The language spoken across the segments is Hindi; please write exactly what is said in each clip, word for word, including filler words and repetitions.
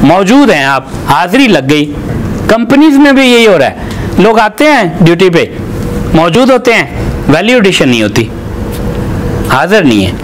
मौजूद हैं, आप हाजिरी लग गई। कंपनीज में भी यही हो रहा है, लोग आते हैं ड्यूटी पे, मौजूद होते हैं, वैल्यू एडिशन नहीं होती, हाजिर नहीं है।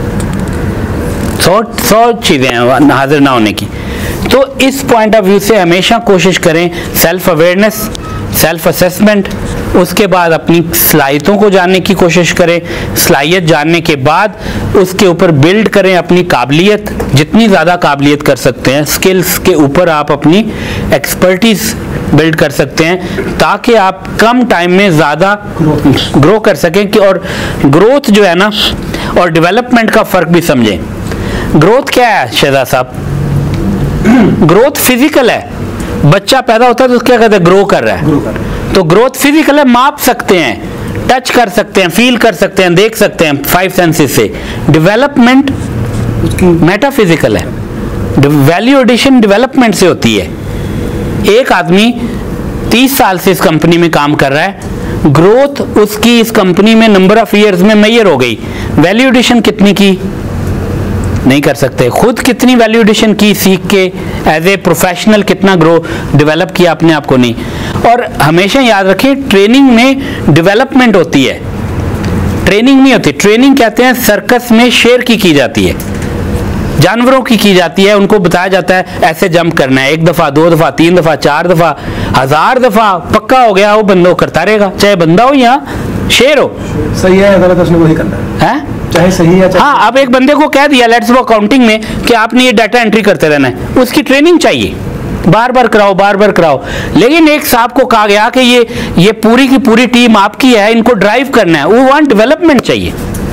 सौ सौ चीजें हैं हाजिर ना होने की। तो इस पॉइंट ऑफ व्यू से हमेशा कोशिश करें सेल्फ अवेयरनेस, सेल्फ असेसमेंट, उसके बाद अपनी सलाहियतों को जानने की कोशिश करें, सलाहियत जानने के बाद उसके ऊपर बिल्ड करें अपनी काबिलियत, जितनी ज़्यादा काबिलियत कर सकते हैं, स्किल्स के ऊपर आप अपनी एक्सपर्टीज बिल्ड कर सकते हैं, ताकि आप कम टाइम में ज़्यादा ग्रो कर सकें। कि और ग्रोथ जो है ना और डेवलपमेंट का फ़र्क भी समझें। ग्रोथ क्या है शहजाद साहब? ग्रोथ फिजिकल है, बच्चा पैदा होता है तो क्या कहते हैं, ग्रो कर रहा है। तो ग्रोथ फिजिकल है, माप सकते हैं, टच कर सकते हैं, फील कर सकते हैं, देख सकते हैं फाइव सेंसेस से। डेवलपमेंट मेटाफिजिकल है, वैल्यू एडिशन डेवलपमेंट से होती है। एक आदमी तीस साल से इस कंपनी में काम कर रहा है, ग्रोथ उसकी इस कंपनी में नंबर ऑफ ईयर्स में मेजर हो गई, वैल्यू एडिशन कितनी की नहीं कर सकते। खुद कितनी वैल्यू एडिशन की सीख के, एज ए प्रोफेशनल कितना ग्रो डेवलप किया अपने आप को नहीं। और हमेशा याद रखें ट्रेनिंग में डेवलपमेंट होती है, ट्रेनिंग नहीं होती। ट्रेनिंग कहते हैं सर्कस में शेर की की जाती है, जानवरों की की जाती है, उनको बताया जाता है ऐसे जंप करना है, एक दफा, दो दफा, तीन दफा, चार दफा, हजार दफा, पक्का हो गया वो बंदा करता रहेगा, चाहे बंदा हो या शेर हो। सही है गलत उसने वही करना है, है? चाहे सही है चाहे। हाँ, अब एक बंदे को कह दिया लेट्स गो अकाउंटिंग में कि आपने ये डाटा एंट्री करते रहना है, उसकी ट्रेनिंग चाहिए, बार बार कराओ, बार बार कराओ। लेकिन एक साहब को कहा गया कि ये ये पूरी की पूरी टीम आपकी है, इनको ड्राइव करना है, वो वहां डेवलपमेंट चाहिए।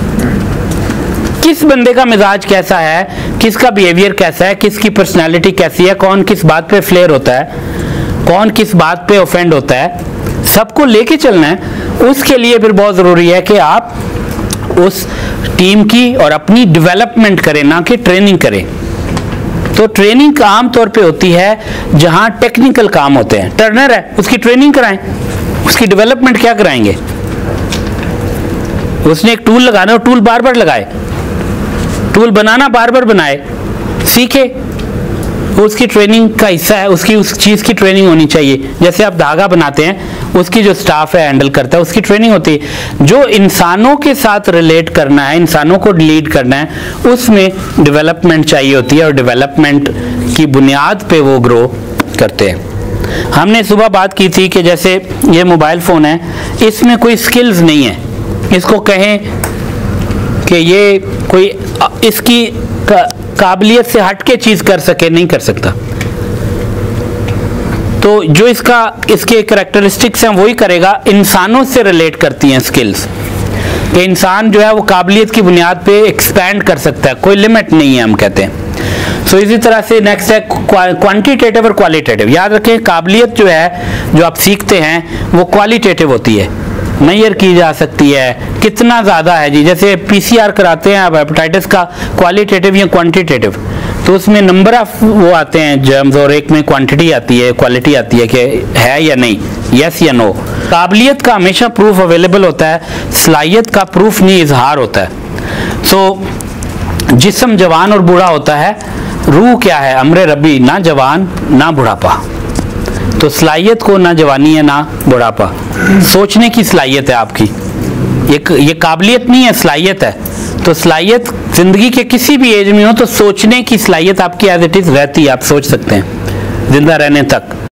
किस बंदे का मिजाज कैसा है, किसका बिहेवियर कैसा है, किसकी पर्सनैलिटी कैसी है, कौन किस बात पे फ्लेयर होता है, कौन किस बात पे ऑफेंड होता है, सबको लेके चलना है। उसके लिए फिर बहुत जरूरी है कि आप उस टीम की और अपनी डेवलपमेंट करें, ना कि ट्रेनिंग करें। तो ट्रेनिंग आम तौर पे होती है जहां टेक्निकल काम होते हैं। टर्नर है, उसकी ट्रेनिंग कराएं, उसकी डेवलपमेंट क्या कराएंगे? उसने एक टूल लगाना, टूल बार बार लगाए, टूल बनाना बार बार बनाए, सीखे, उसकी ट्रेनिंग का हिस्सा है, उसकी उस चीज़ की ट्रेनिंग होनी चाहिए। जैसे आप धागा बनाते हैं, उसकी जो स्टाफ है हैंडल करता है, उसकी ट्रेनिंग होती है। जो इंसानों के साथ रिलेट करना है, इंसानों को लीड करना है, उसमें डेवलपमेंट चाहिए होती है और डेवलपमेंट की बुनियाद पे वो ग्रो करते हैं। हमने सुबह बात की थी कि जैसे ये मोबाइल फ़ोन है, इसमें कोई स्किल्स नहीं है, इसको कहें कि ये कोई इसकी का, काबिलियत से हट के चीज़ कर सके, नहीं कर सकता। तो जो इसका इसके करैक्टरिस्टिक्स हैं वही करेगा। इंसानों से रिलेट करती हैं स्किल्स, कि इंसान जो है वो काबिलियत की बुनियाद पे एक्सपैंड कर सकता है, कोई लिमिट नहीं है हम कहते हैं। सो so, इसी तरह से नेक्स्ट है क्वांटिटेटिव और क्वालिटेटिव। याद रखें काबिलियत जो है जो आप सीखते हैं वो क्वालिटेटिव होती है, मेजर की जा सकती है, कितना ज़्यादा है जी। जैसे पीसीआर कराते हैं आप हेपेटाइटिस का, क्वालिटेटिव या क्वांटिटेटिव, तो उसमें नंबर ऑफ वो आते हैं जर्म्स और एक में क्वांटिटी आती है, क्वालिटी आती है कि है या नहीं, यस या नो। काबिलियत का हमेशा प्रूफ अवेलेबल होता है, सलाहियत का प्रूफ नहीं, इजहार होता है। सो so, जिस्म जवान और बूढ़ा होता है, रूह क्या है, अमरे रबी, ना जवान ना बुढ़ापा। तो सलाहियत को ना जवानी है ना बुढ़ापा, सोचने की सलाहियत है आपकी, ये ये काबिलियत नहीं है, सलाहियत है। तो सलाहियत जिंदगी के किसी भी एज में हो तो सोचने की सलाहियत आपकी एज इट इज रहती है, आप सोच सकते हैं जिंदा रहने तक।